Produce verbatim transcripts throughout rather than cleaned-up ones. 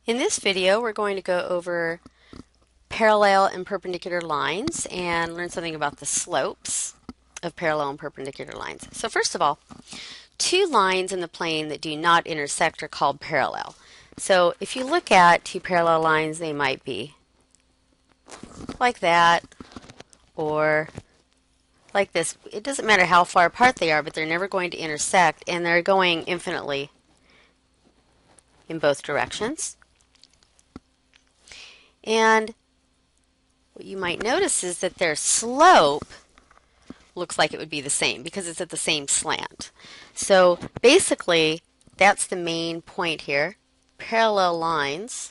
In this video, we're going to go over parallel and perpendicular lines and learn something about the slopes of parallel and perpendicular lines. So first of all, two lines in the plane that do not intersect are called parallel. So if you look at two parallel lines, they might be like that or like this. It doesn't matter how far apart they are, but they're never going to intersect, and they're going infinitely in both directions. And what you might notice is that their slope looks like it would be the same because it's at the same slant. So basically, that's the main point here. Parallel lines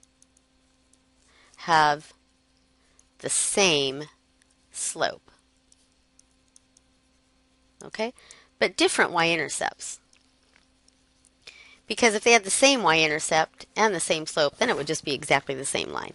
have the same slope. Okay? But different y-intercepts. Because if they had the same y-intercept and the same slope, then it would just be exactly the same line.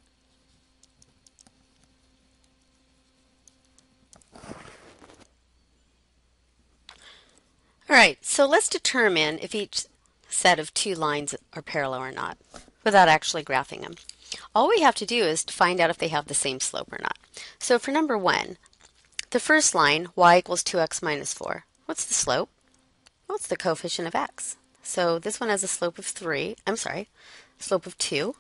Alright, so let's determine if each set of two lines are parallel or not, without actually graphing them. All we have to do is to find out if they have the same slope or not. So for number one, the first line, y equals two x minus four. What's the slope? Well, it's the coefficient of x. So this one has a slope of three, I'm sorry, slope of two.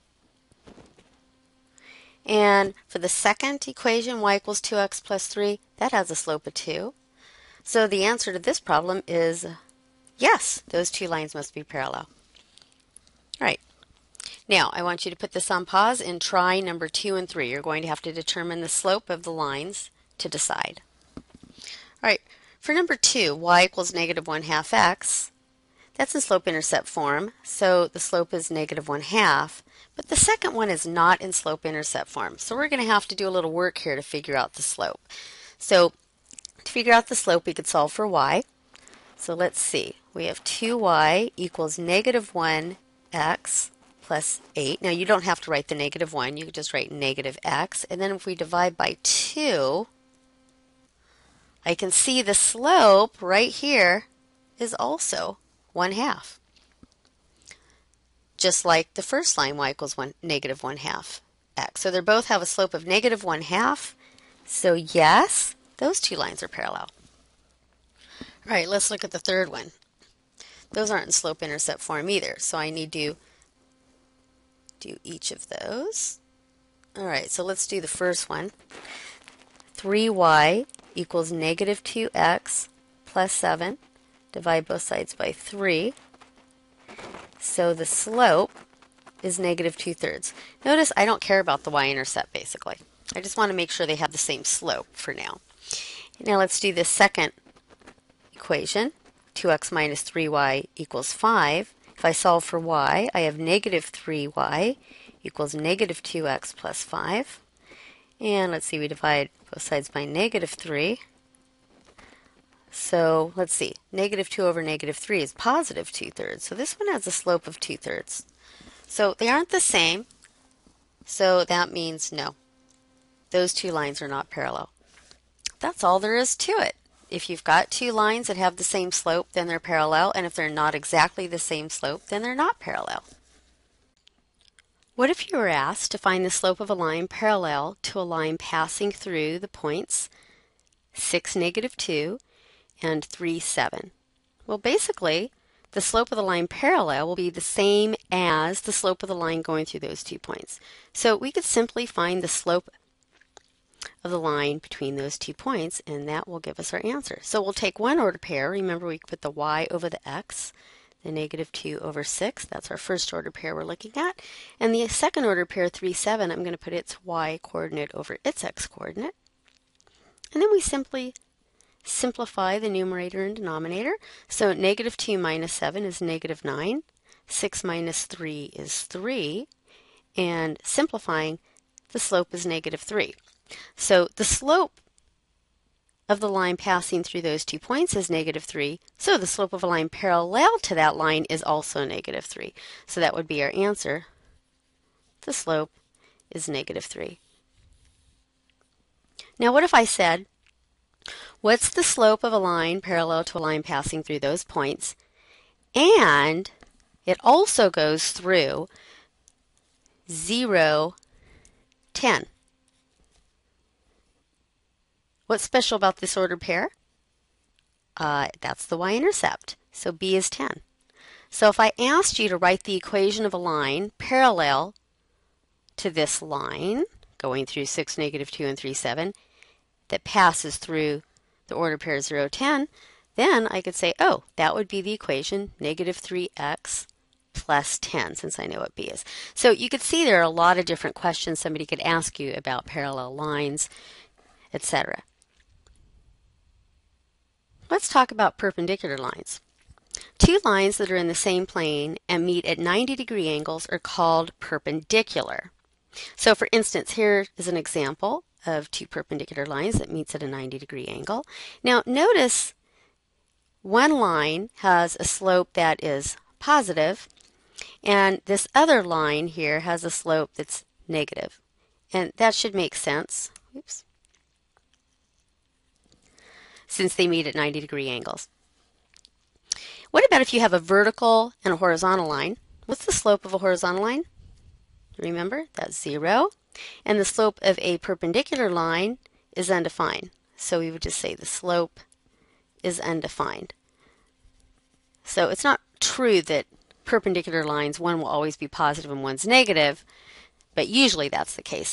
And for the second equation, y equals two x plus three, that has a slope of two. So the answer to this problem is yes, those two lines must be parallel. All right. Now, I want you to put this on pause and try number two and three. You're going to have to determine the slope of the lines to decide. All right. For number two, y equals negative one half x. That's in slope-intercept form, so the slope is negative one half. But the second one is not in slope-intercept form. So we're going to have to do a little work here to figure out the slope. So to figure out the slope, we could solve for y. So let's see. We have two y equals negative one x plus eight. Now you don't have to write the negative one. You could just write negative x. And then if we divide by two, I can see the slope right here is also one half. Just like the first line, y equals one, negative one half x. So they both have a slope of negative one half. So yes, those two lines are parallel. All right, let's look at the third one. Those aren't in slope-intercept form either, so I need to do each of those. All right, so let's do the first one. three y equals negative two x plus seven. Divide both sides by three. So the slope is negative two thirds. Notice I don't care about the y-intercept basically. I just want to make sure they have the same slope for now. Now let's do the second equation. two x minus three y equals five. If I solve for y, I have negative three y equals negative two x plus five. And let's see, we divide both sides by negative three. So let's see, negative two over negative three is positive two thirds. So this one has a slope of two thirds. So they aren't the same. So that means no. Those two lines are not parallel. That's all there is to it. If you've got two lines that have the same slope, then they're parallel. And if they're not exactly the same slope, then they're not parallel. What if you were asked to find the slope of a line parallel to a line passing through the points six, negative two, and three, seven? Well, basically, the slope of the line parallel will be the same as the slope of the line going through those two points. So we could simply find the slope of the line between those two points, and that will give us our answer. So we'll take one order pair. Remember, we put the y over the x, the negative two over six. That's our first order pair we're looking at. And the second order pair, three, seven, I'm going to put its y coordinate over its x coordinate. And then we simply simplify the numerator and denominator. So negative two minus seven is negative nine. six minus three is three. And simplifying, the slope is negative three. So the slope of the line passing through those two points is negative three. So the slope of a line parallel to that line is also negative three. So that would be our answer. The slope is negative three. Now what if I said, what's the slope of a line parallel to a line passing through those points? And it also goes through zero, ten. What's special about this ordered pair? Uh, that's the y-intercept. So B is ten. So if I asked you to write the equation of a line parallel to this line, going through six, negative two, and three, seven, that passes through the ordered pair zero, ten, then I could say, oh, that would be the equation negative three x plus ten, since I know what B is. So you could see there are a lot of different questions somebody could ask you about parallel lines, et cetera. Let's talk about perpendicular lines. Two lines that are in the same plane and meet at ninety degree angles are called perpendicular. So for instance, here is an example of two perpendicular lines that meets at a ninety degree angle. Now notice one line has a slope that is positive, and this other line here has a slope that's negative. And that should make sense. Oops. Since they meet at ninety degree angles. What about if you have a vertical and a horizontal line? What's the slope of a horizontal line? Remember, that's zero. And the slope of a perpendicular line is undefined. So we would just say the slope is undefined. So it's not true that perpendicular lines, one will always be positive and one's negative, but usually that's the case.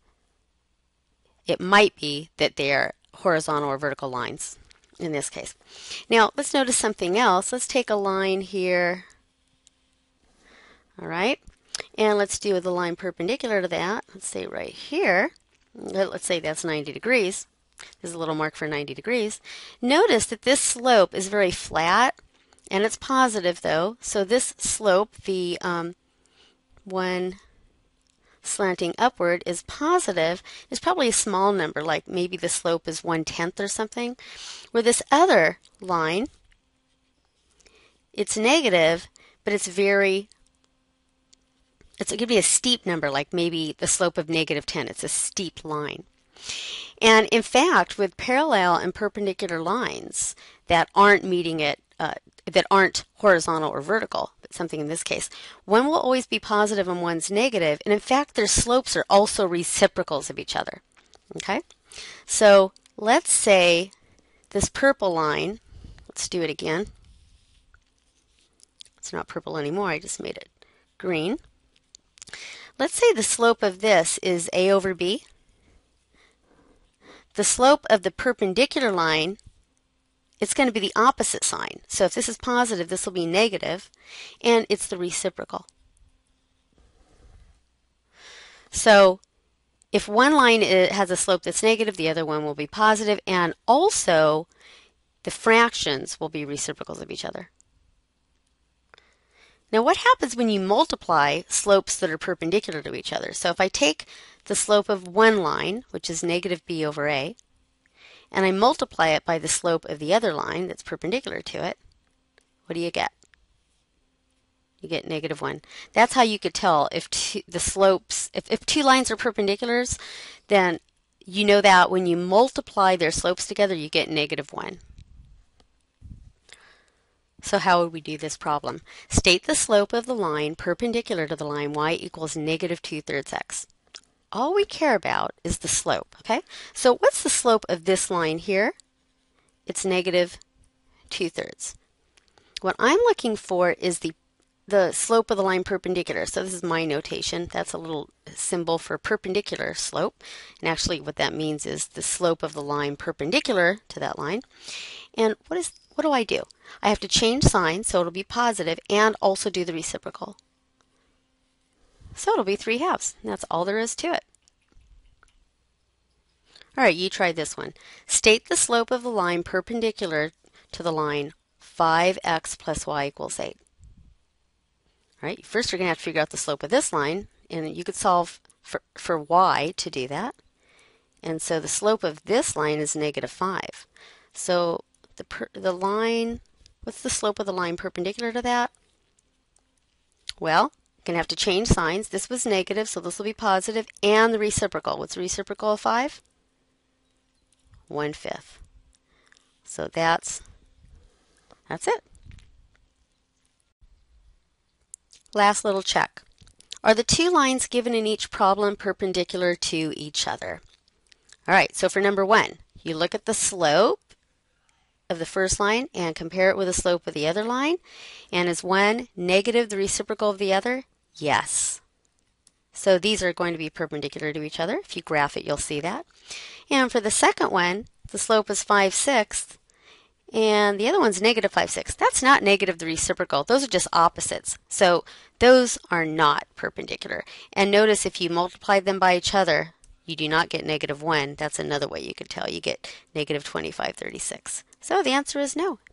It might be that they are horizontal or vertical lines in this case. Now let's notice something else. Let's take a line here, all right, and let's do the line perpendicular to that. Let's say right here, let's say that's ninety degrees. There's a little mark for ninety degrees. Notice that this slope is very flat, and it's positive though, so this slope, the um, one slanting upward, is positive. It's probably a small number, like maybe the slope is one-tenth or something. Where this other line, it's negative, but it's very, it's going to be a steep number, like maybe the slope of negative ten. It's a steep line. And in fact, with parallel and perpendicular lines that aren't meeting it, uh, that aren't horizontal or vertical, but something in this case, one will always be positive and one's negative, and in fact their slopes are also reciprocals of each other. Okay, so let's say this purple line, let's do it again. It's not purple anymore, I just made it green. Let's say the slope of this is A over B. The slope of the perpendicular line, it's going to be the opposite sign. So if this is positive, this will be negative, and it's the reciprocal. So if one line has a slope that's negative, the other one will be positive, and also the fractions will be reciprocals of each other. Now what happens when you multiply slopes that are perpendicular to each other? So if I take the slope of one line, which is negative b over a, and I multiply it by the slope of the other line that's perpendicular to it, what do you get? You get negative one. That's how you could tell if two, the slopes, if, if two lines are perpendiculars, then you know that when you multiply their slopes together, you get negative one. So how would we do this problem? State the slope of the line perpendicular to the line y equals negative two-thirds x. All we care about is the slope, okay? So what's the slope of this line here? It's negative two-thirds. What I'm looking for is the, the slope of the line perpendicular. So this is my notation. That's a little symbol for perpendicular slope. And actually what that means is the slope of the line perpendicular to that line. And what is what do I do? I have to change signs so it'll be positive and also do the reciprocal. So it'll be three halves. And that's all there is to it. All right, you try this one. State the slope of the line perpendicular to the line five x plus y equals eight. All right, first you're going to have to figure out the slope of this line, and you could solve for, for y to do that. And so the slope of this line is negative five. So the, per, the line, what's the slope of the line perpendicular to that? Well, you're going to have to change signs. This was negative, so this will be positive, and the reciprocal. What's the reciprocal of five? one-fifth. So that's, that's it. Last little check. Are the two lines given in each problem perpendicular to each other? All right, so for number one, you look at the slope of the first line and compare it with the slope of the other line. And is one negative the reciprocal of the other? Yes. So these are going to be perpendicular to each other. If you graph it, you'll see that. And for the second one, the slope is five sixths, and the other one's negative five sixths. That's not negative the reciprocal. Those are just opposites. So those are not perpendicular. And notice if you multiply them by each other, you do not get negative one. That's another way you could tell. You get negative twenty-five thirty-six. So the answer is no.